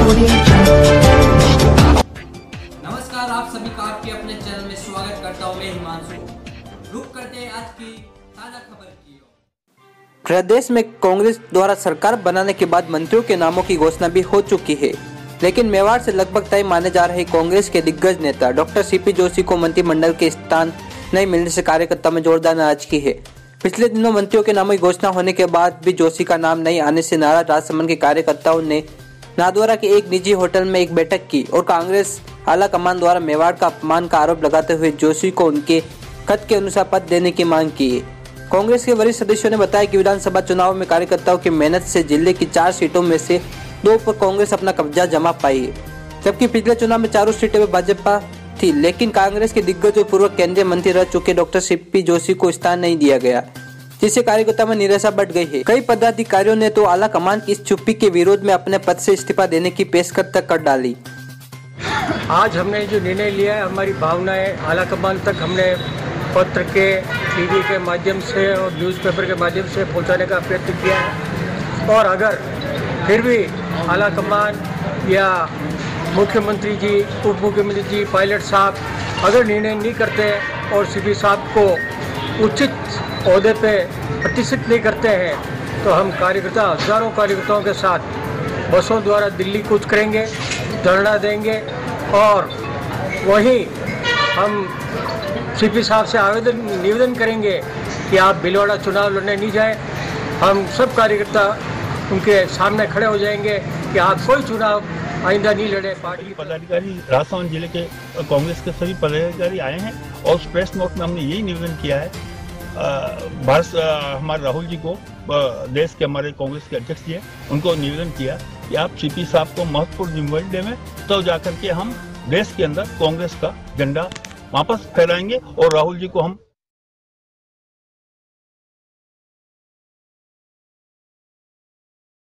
नमस्कार, आप सभी का आपके अपने चैनल में स्वागत करता हूं मैं हिमांशु। रुक करते हैं आज की ताजा खबर की। प्रदेश में कांग्रेस द्वारा सरकार बनाने के बाद मंत्रियों के नामों की घोषणा भी हो चुकी है, लेकिन मेवाड़ से लगभग तय माने जा रहे कांग्रेस के दिग्गज नेता डॉक्टर सीपी जोशी को मंत्रिमंडल के स्थान नहीं मिलने से कार्यकर्ताओं में जोरदार नाराजगी है। पिछले दिनों मंत्रियों के नामों की घोषणा होने के बाद भी जोशी का नाम नहीं आने से नाराज राजसमंद के कार्यकर्ताओं ने नाथद्वारा के एक निजी होटल में एक बैठक की और कांग्रेस आला कमान द्वारा मेवाड़ का अपमान का आरोप लगाते हुए जोशी को उनके खत के अनुसार पद देने की मांग की है। कांग्रेस के वरिष्ठ सदस्यों ने बताया कि विधानसभा चुनाव में कार्यकर्ताओं की मेहनत से जिले की 4 सीटों में से 2 पर कांग्रेस अपना कब्जा जमा पाई है, जबकि पिछले चुनाव में 4 सीटों में भाजपा थी, लेकिन कांग्रेस के दिग्गज और पूर्व केंद्रीय मंत्री रह चुके डॉक्टर सीपी जोशी को स्थान नहीं दिया गया, जिससे कार्यकर्ताओं में निराशा बढ़ गई है। कई पदाधिकारियों ने तो आला कमान की इस चुप्पी के विरोध में अपने पद से इस्तीफा देने की पेशकश तक कर डाली। आज हमने जो निर्णय लिया है, हमारी भावनाएं आला कमान तक हमने पत्र के, टीवी के माध्यम से और न्यूज़पेपर के माध्यम से पहुंचाने का प्रयत्न किया है। और अगर फिर भी आला कमान या मुख्यमंत्री जी, उप मुख्यमंत्री जी, पायलट साहब अगर निर्णय नहीं करते और सीपी साहब को उचित ओहदे पे प्रतिष्ठित नहीं करते हैं, तो हम कार्यकर्ता हजारों कार्यकर्ताओं के साथ बसों द्वारा दिल्ली कूच करेंगे, धरना देंगे और वहीं हम सीपी साहब से निवेदन करेंगे कि आप भीलवाड़ा चुनाव लड़ने नहीं जाएं। हम सब कार्यकर्ता उनके सामने खड़े हो जाएंगे कि आप कोई चुनाव आइंदा नहीं लड़े। पार्टी पदाधिकारी राजसमंद जिले के कांग्रेस के सभी पदाधिकारी आए हैं और उस प्रेस नोट में हमने यही निवेदन किया है हमारे राहुल जी को, देश के हमारे कांग्रेस के अध्यक्ष जी हैं, उनको निवेदन किया कि आप सीपी साहब को महत्वपूर्ण जिम्मेदारी दें, तो जाकर के हम देश के अंदर कांग्रेस का झंडा वापस फहराएंगे और राहुल जी को हम